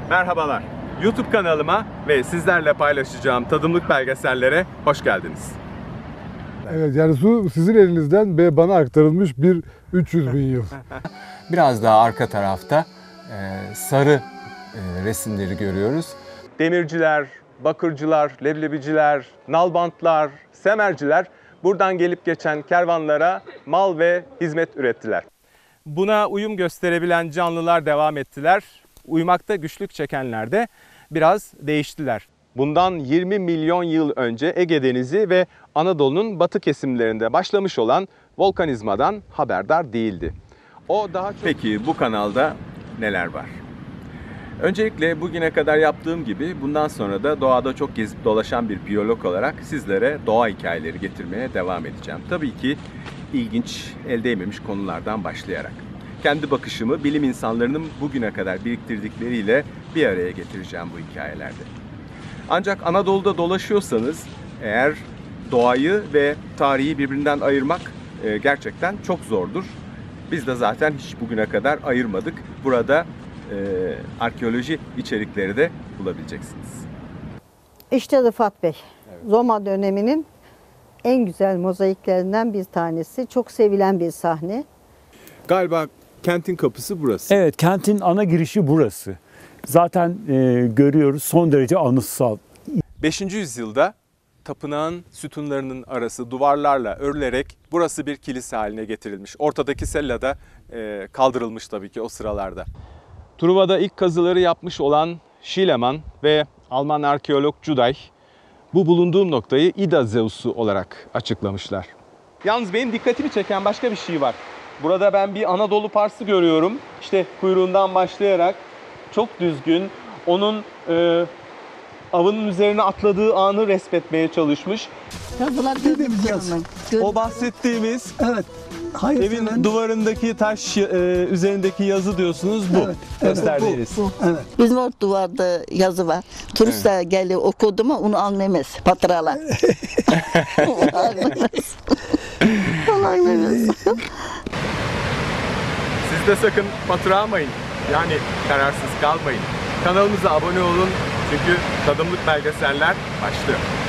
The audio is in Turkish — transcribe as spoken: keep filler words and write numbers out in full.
Merhabalar. YouTube kanalıma ve sizlerle paylaşacağım tadımlık belgesellere hoş geldiniz. Evet, yani su sizin elinizden ve bana aktarılmış bir üç yüz bin yıl. Biraz daha arka tarafta e, sarı e, resimleri görüyoruz. Demirciler, bakırcılar, leblebiciler, nalbantlar, semerciler buradan gelip geçen kervanlara mal ve hizmet ürettiler. Buna uyum gösterebilen canlılar devam ettiler. Uyumakta güçlük çekenler de biraz değiştiler. Bundan yirmi milyon yıl önce Ege Denizi ve Anadolu'nun batı kesimlerinde başlamış olan volkanizmadan haberdar değildi. O daha çok... Peki bu kanalda neler var? Öncelikle bugüne kadar yaptığım gibi bundan sonra da doğada çok gezip dolaşan bir biyolog olarak sizlere doğa hikayeleri getirmeye devam edeceğim. Tabii ki ilginç, el değmemiş konulardan başlayarak. Kendi bakışımı bilim insanlarının bugüne kadar biriktirdikleriyle bir araya getireceğim bu hikayelerde. Ancak Anadolu'da dolaşıyorsanız eğer doğayı ve tarihi birbirinden ayırmak gerçekten çok zordur. Biz de zaten hiç bugüne kadar ayırmadık. Burada e, arkeoloji içerikleri de bulabileceksiniz. İşte Rıfat Bey, evet. Roma döneminin en güzel mozaiklerinden bir tanesi. Çok sevilen bir sahne. Galiba kentin kapısı burası. Evet, kentin ana girişi burası. Zaten e, görüyoruz, son derece anıtsal. beşinci yüzyılda tapınağın sütunlarının arası duvarlarla örülerek burası bir kilise haline getirilmiş. Ortadaki sella da e, kaldırılmış tabii ki o sıralarda. Truva'da ilk kazıları yapmış olan Schliemann ve Alman arkeolog Juday bu bulunduğum noktayı Ida Zeus'u olarak açıklamışlar. Yalnız benim dikkatimi çeken başka bir şey var. Burada ben bir Anadolu parsı görüyorum. İşte kuyruğundan başlayarak çok düzgün, onun e, avının üzerine atladığı anı resmetmeye çalışmış. Yazılar O bahsettiğimiz evet. Hayır, evin efendim. duvarındaki taş e, üzerindeki yazı diyorsunuz bu. Evet, evet, gösterdiğiniz. bu, bu, evet. Bizim o duvarda yazı var. Turistler evet. Geliyor okudu mu onu anlamaz. Patralar. Onu anlamaz. Onu anlamaz. Siz de sakın patırağmayın. Yani kararsız kalmayın. Kanalımıza abone olun. Çünkü tadımlık belgeseller başlıyor.